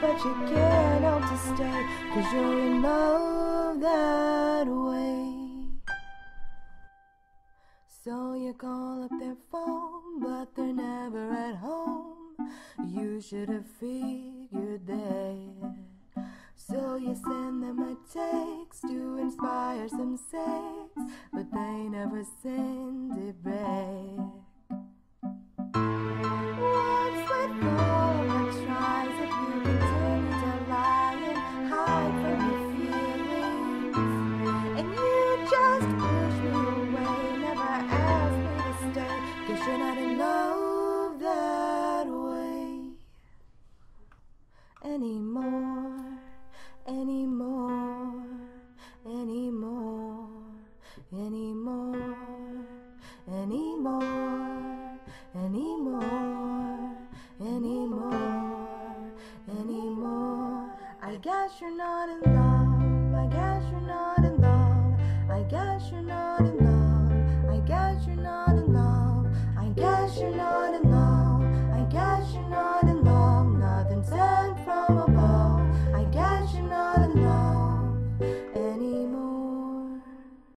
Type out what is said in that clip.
but you can't help to stay, 'cause you're in love that way. So you call up their phone, but they're never at home. You should have figured that. So you send them a text to inspire some sex, but they never send it back. What's with all the tries if you continue to lie and hide from your feelings? And you just push me away, never ask me to stay, 'cause you're not in love that way anymore. Anymore, anymore, anymore, anymore, anymore, anymore, anymore. I guess you're not in love, I guess you're not in love, I guess you're not in love.